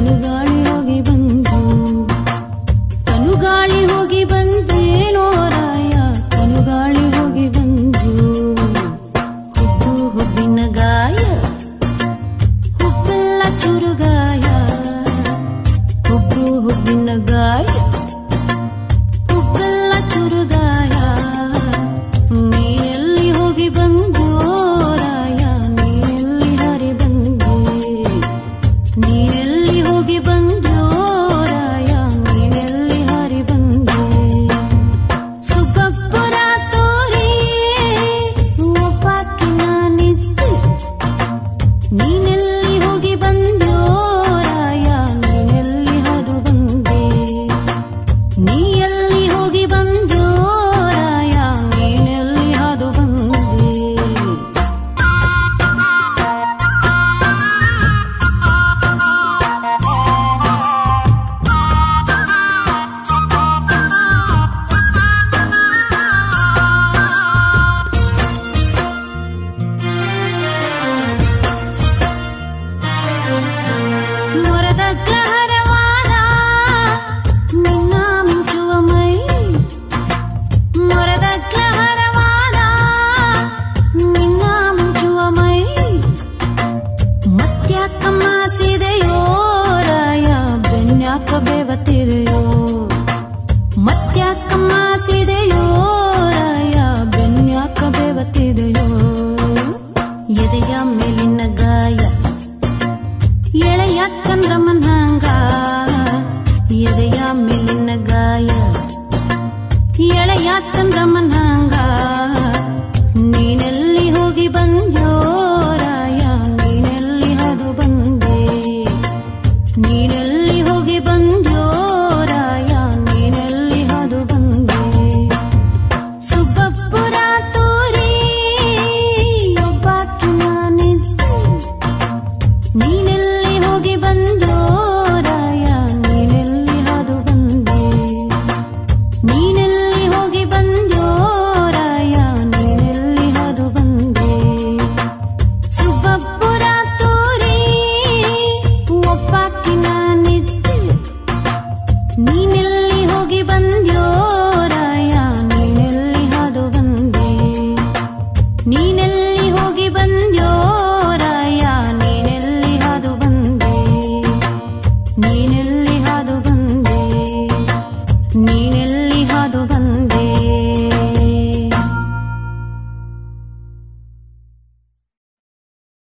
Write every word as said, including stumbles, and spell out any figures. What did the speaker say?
ತನುಗಾಳಿ ಹೋಗಿ ಬಂದು ತನುಗಾಳಿ ಹೋಗಿ ಬಂದೇನೋ ರಾಯ ತನುಗಾಳಿ ಹೋಗಿ ಬಂದು ಹುಬ್ಬು ಹುಬ್ಬಿನ ಗಾಯ ಹುಬ್ಬೆಲ್ಲ ಚುರುಗಾಯ ಹುಬ್ಬು ಹುಬ್ಬಿನ ಗಾಯ ಹುಬ್ಬೆಲ್ಲ ಚುರುಗಾಯ ನೀನೆಲ್ಲಿ ಹೋಗಿ ಬಂದು ರಾಯ ನೀನೆಲ್ಲಿ ಹರಿ ಬಂದೆ ನೀನೆಲ್ಲಿ ಹೋಗಿ ಬಂದು ರಾಯ ನೀನೆಲ್ಲಿ ಹರಿ ಬಂದೆ ಸುಬ್ಬಪ್ಪುರ ತೋರಿ ಒಬ್ಬಾಕಿ ನಾನಿದ್ದೆ ನೀನೆಲ್ಲಿ ಹೋಗಿ ಬಂದು ರಾಯ ನೀನೆಲ್ಲಿ ಹಾದು ಬಂದೆ ನೀ ಎಲ್ಲಿ ಹೋಗಿ ಬಂದು ರಾಯ ನೀನೆಲ್ಲಿ ಹಾದು ಬಂದೆ ಮೊರದಗ್ಲ ಹರವಾದ ನಿನ್ನ ಮಿಂಚುವ ಮೈ ಮೊರದಗ್ಲ ಹರವಾದ ನಿನ್ನ ಮಿಂಚುವ ಮೈ ಮತ್ಯಾಕ ಮಾಸಿದೆಯೋ ರಾಯ ಬೆನ್ಯಾಕ ಬೇವತ್ತಿದೆಯೋ ಮತ್ಯಾಕ ಮಾಸಿದೆಯೋ ರಾಯ ಬೆನ್ಯಾಕ ಬೇವತ್ತಿದೆಯೋ ಎದೆಯ ಮೇಲಿನ ಗಾಯ ಎಳೆಯ ಚಂದ್ರಮನಂಗ ಎದೆಯ ಮೇಲಿನ ಗಾಯ ಎಳೆಯ ಚಂದ್ರಮನಂಗ ನೀನೆಲ್ಲಿ ಹೋಗಿ ಬಂದ್ಯೋ ರಾಯ ನೀನೆಲ್ಲಿ ಹಾದು ಬಂದೆ ನೀನೆಲ್ಲಿ ಹೋಗಿ ಬಂದ್ಯೋ ರಾಯ ನೀನೆಲ್ಲಿ ಹಾದು ಬಂದೆ ಸುಬ್ಬಪ್ಪುರ ತೋರಿ ಒಬ್ಬಾಕಿ ನಾನಿದ್ದೆ ನೀನೆಲ್ಲಿ